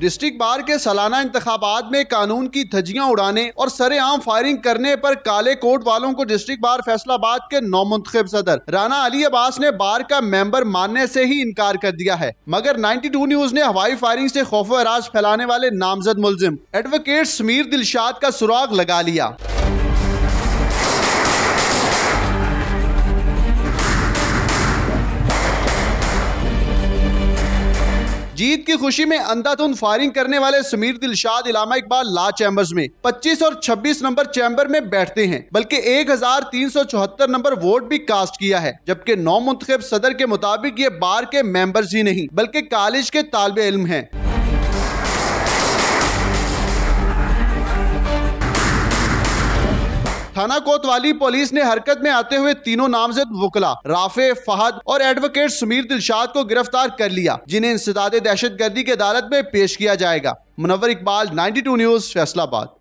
District bar के सालाना इंतखाबात में कानून की धज्जियां उड़ाने और सरेआम फायरिंग करने पर काले कोट वालों को डिस्ट्रिक्ट बार फैसलाबाद के नौमुंतखब सदर राना अली अब्बास ने बार का मेंबर मानने से ही इनकार कर दिया है। मगर 92 न्यूज ने हवाई फायरिंग से खौफ व राज फैलाने वाले नामजद मुलजिम एडवोकेट समीर दिलशाद का सुराग लगा लिया। जीत की खुशी में अंधाधुंध फायरिंग करने वाले समीर दिलशाद इलामा इकबाल लॉ चैम्बर्स में 25 और 26 नंबर चैम्बर में बैठते हैं, बल्कि 1374 नंबर वोट भी कास्ट किया है। जबकि नौमुंतखब सदर के मुताबिक ये बार के मेंबर्स ही नहीं बल्कि कॉलेज के तालिबे इल्म हैं। थाना कोतवाली पुलिस ने हरकत में आते हुए तीनों नामजद वकला राफे, फहद और एडवोकेट समीर दिलशाद को गिरफ्तार कर लिया, जिन्हें इंसदादे दहशतगर्दी की अदालत में पेश किया जाएगा। मुनव्वर इकबाल, 92 न्यूज, फैसलाबाद।